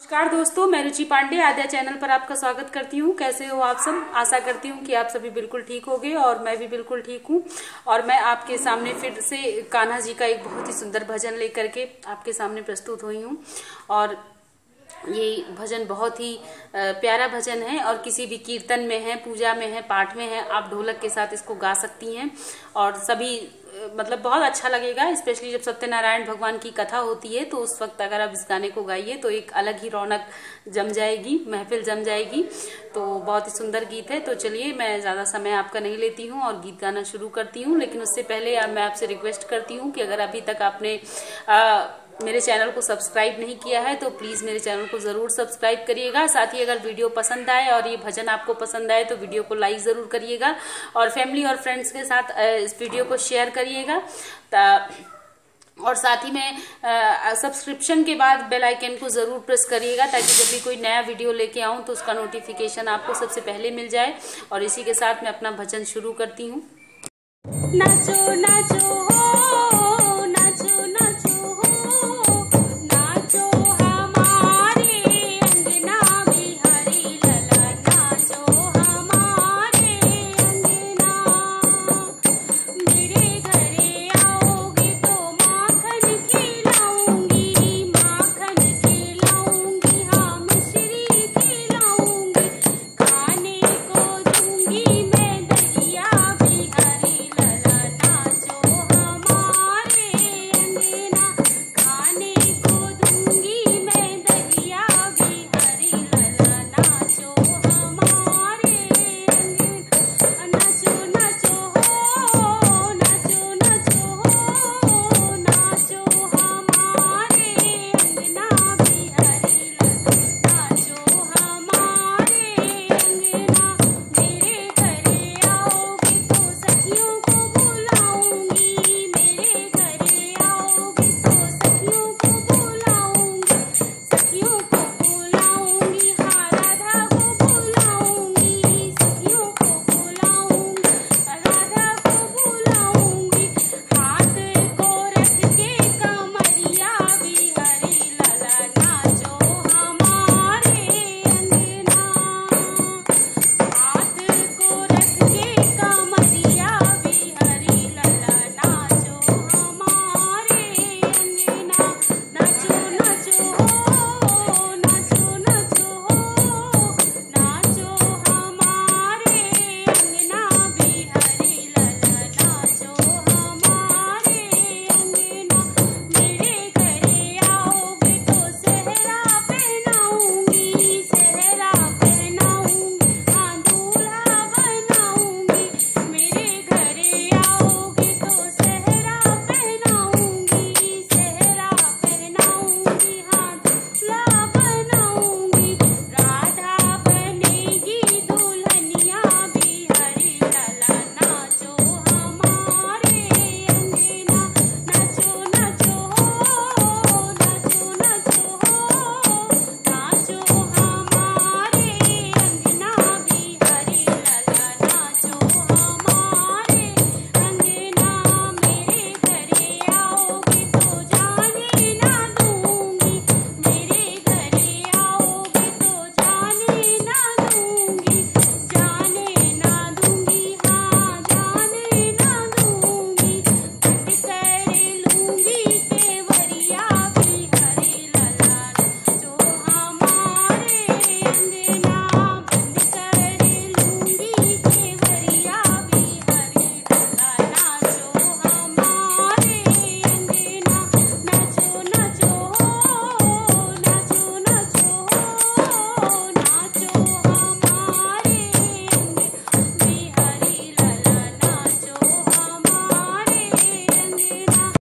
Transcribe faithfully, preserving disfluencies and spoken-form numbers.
नमस्कार दोस्तों, मैं रुचि पांडे आद्या चैनल पर आपका स्वागत करती हूँ। कैसे हो आप सब? आशा करती हूँ कि आप सभी बिल्कुल ठीक होगे और मैं भी बिल्कुल ठीक हूँ। और मैं आपके सामने फिर से कान्हा जी का एक बहुत ही सुंदर भजन लेकर के आपके सामने प्रस्तुत हुई हूँ। और ये भजन बहुत ही प्यारा भजन है और किसी भी कीर्तन में है, पूजा में है, पाठ में है, आप ढोलक के साथ इसको गा सकती हैं और सभी मतलब बहुत अच्छा लगेगा। स्पेशली जब सत्यनारायण भगवान की कथा होती है तो उस वक्त अगर आप इस गाने को गाइए तो एक अलग ही रौनक जम जाएगी, महफिल जम जाएगी। तो बहुत ही सुंदर गीत है। तो चलिए, मैं ज़्यादा समय आपका नहीं लेती हूँ और गीत गाना शुरू करती हूँ। लेकिन उससे पहले मैं आपसे रिक्वेस्ट करती हूँ कि अगर अभी तक आपने आ, मेरे चैनल को सब्सक्राइब नहीं किया है तो प्लीज़ मेरे चैनल को ज़रूर सब्सक्राइब करिएगा। साथ ही अगर वीडियो पसंद आए और ये भजन आपको पसंद आए तो वीडियो को लाइक ज़रूर करिएगा और फैमिली और फ्रेंड्स के साथ इस वीडियो को शेयर करिएगा। और साथ ही में सब्सक्रिप्शन के बाद बेल आइकन को ज़रूर प्रेस करिएगा ताकि जब भी कोई नया वीडियो लेके आऊँ तो उसका नोटिफिकेशन आपको सबसे पहले मिल जाए। और इसी के साथ मैं अपना भजन शुरू करती हूँ। नाचो नाचो